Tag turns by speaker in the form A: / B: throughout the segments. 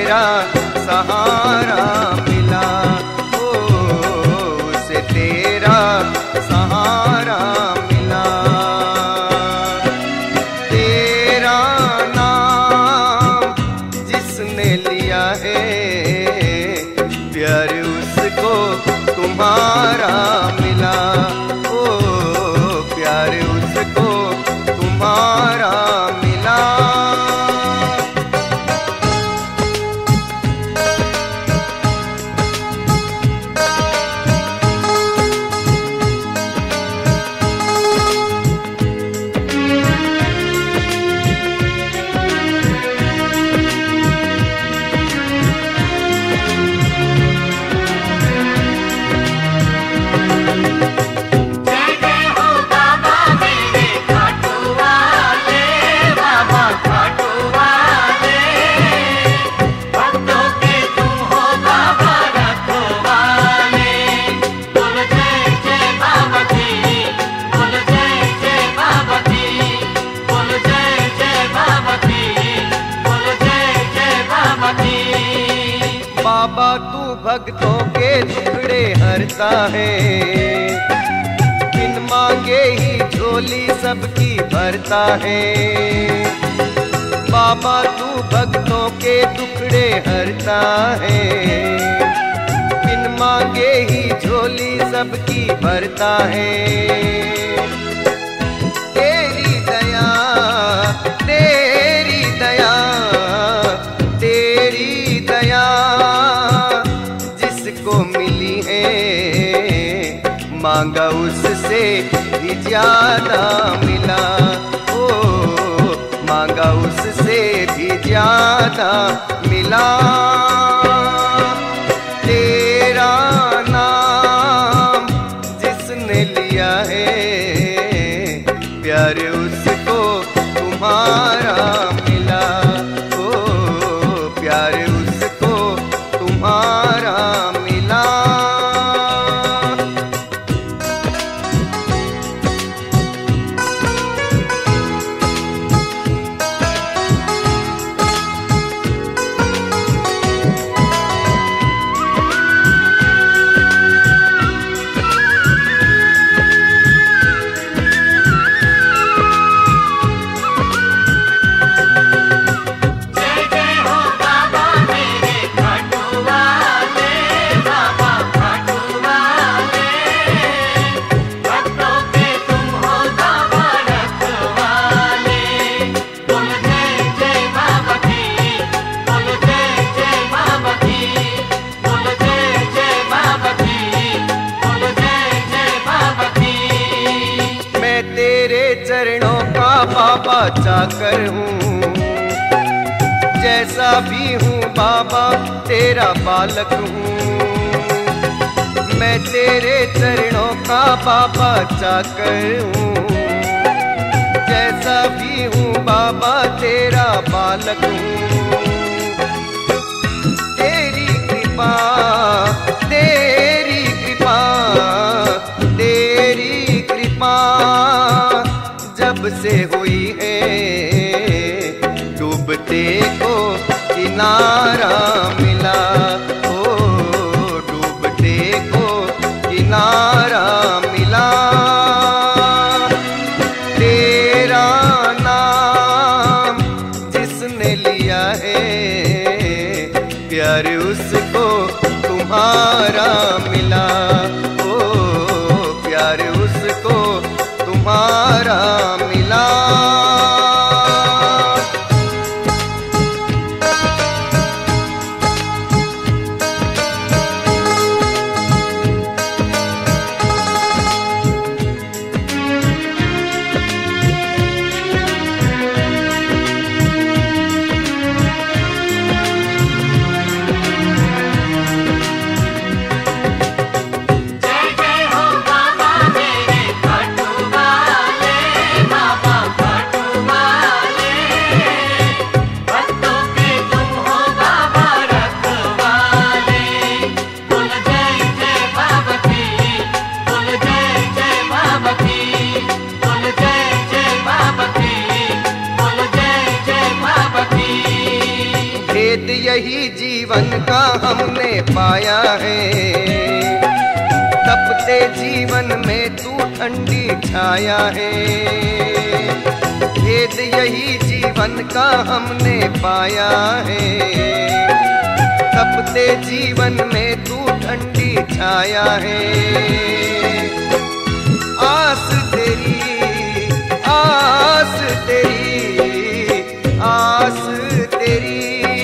A: तेरा सहारा मिला, ओ उसे तेरा सहारा मिला। तेरा नाम जिसने लिया है प्यार उसको तुम्हारा मिला, ओ प्यार उसको तुम्हारा मिला। बाबा तू भक्तों के टुकड़े हरता है, बिन मांगे ही झोली सबकी भरता है। बाबा तू भक्तों के टुकड़े हरता है, बिन मांगे ही झोली सबकी भरता है। तेरी दया तेरी दया तेरी दया जिसको मिली है मांगा उससे भी ज्यादा मिला, ओ मांगा उससे भी ज्यादा मिला। तेरा नाम जिसने लिया है प्यार उसको तुम्हारा मिला, ओ प्यार उसको तुम्हारा मिला। चरणों का बाबा चाकर हूँ, जैसा भी हूँ बाबा तेरा बालक हूँ। मैं तेरे चरणों का बाबा चाकर हूँ, जैसा भी हूँ बाबा तेरा बालक हूँ। तेरी कृपा तेरी कृपा तेरी कृपा जब से हुई है डूबते को किनारा मिला, ओ डूबते को किनारा मिला। तेरा नाम जिसने लिया है प्यार उसको तुम्हारा मिला, ओ प्यार उसको तुम्हारा मिला। जीवन का हमने पाया है। तपते जीवन में तू ठंडी छाया है। भेद यही जीवन का हमने पाया है। तपते जीवन में तू ठंडी छाया है। आस तेरी, आस तेरी, आस तेरी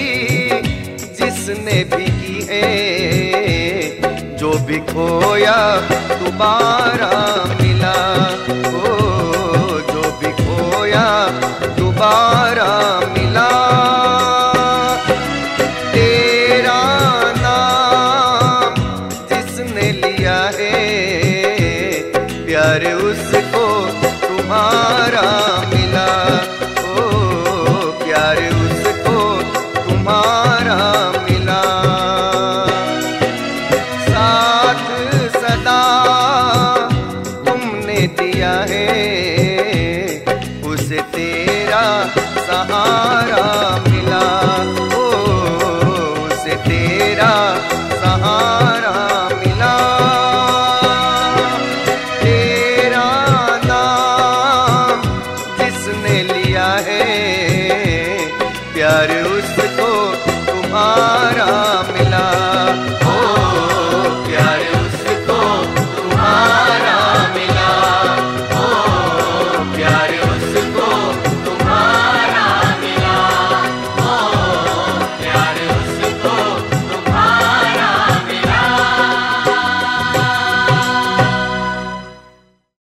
A: जिसने भी की है, जो भी खोया दोबारा मिला। ओ जो भी खोया दोबारा मिला। तेरा नाम जिसने लिया है, प्यार उसको तुम्हारा मिला। ओ प्यार उसको तुम्हारा मिला। साथ सदा तुमने दिया है, उसे तेरा सहारा मिला। ओ उसे तेरा सहारा